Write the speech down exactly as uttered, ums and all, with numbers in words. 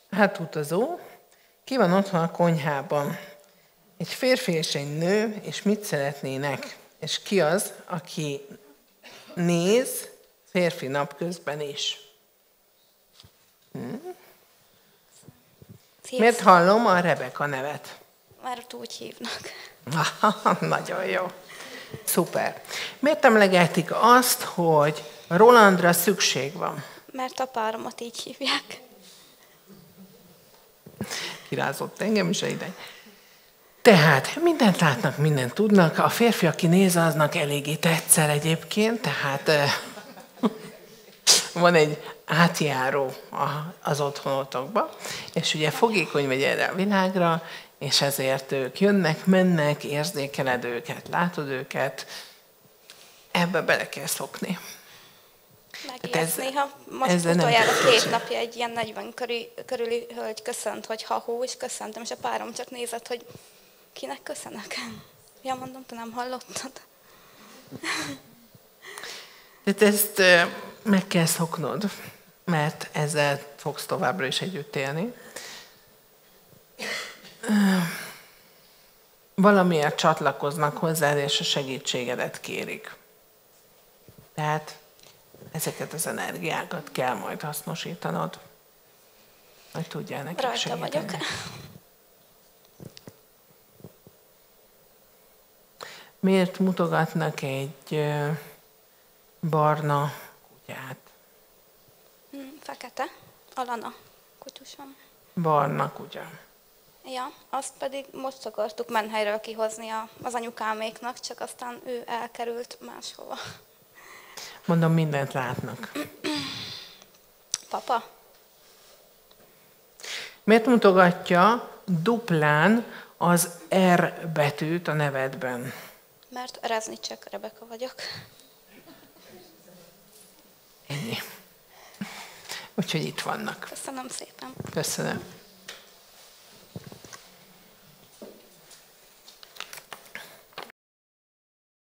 Hát utazó, ki van otthon a konyhában? Egy férfi és egy nő, és mit szeretnének? És ki az, aki néz férfi napközben is? Hm? Miért hallom a Rebeka nevet? Mert úgy hívnak. Nagyon jó. Szuper. Miért emlegetik azt, hogy Rolandra szükség van? Mert a páromat így hívják. Kirázott engem is ide. Tehát mindent látnak, mindent tudnak. A férfi, aki néz, aznak eléggé tetszel egyébként, tehát van egy átjáró az otthonotokba, és ugye fogékony vagy erre a világra, és ezért ők jönnek, mennek, érzékeled őket, látod őket, ebbe bele kell szokni. Megijesz néha. Most utoljára két napja egy ilyen negyven körül, körüli hölgy köszönt, hogy ha-hó, és köszöntem, és a párom csak nézett, hogy kinek köszönök. Ja, mondom, te nem hallottad. Tehát ezt meg kell szoknod, mert ezzel fogsz továbbra is együtt élni. Valamiért csatlakoznak hozzád, és a segítségedet kérik. Tehát ezeket az energiákat kell majd hasznosítanod, hogy tudjál nekik Rajta segíteni. vagyok. Miért mutogatnak egy barna kutyát? Fekete. Alana kutyusom. Barna kutya. Ja, azt pedig most akartuk Menhelyről kihozni az anyukáméknak, csak aztán ő elkerült máshova. Mondom, mindent látnak. Papa? Miért mutogatja duplán az R betűt a nevedben? Mert Reznicek Rebeka vagyok. Ennyi. Úgyhogy itt vannak. Köszönöm szépen. Köszönöm.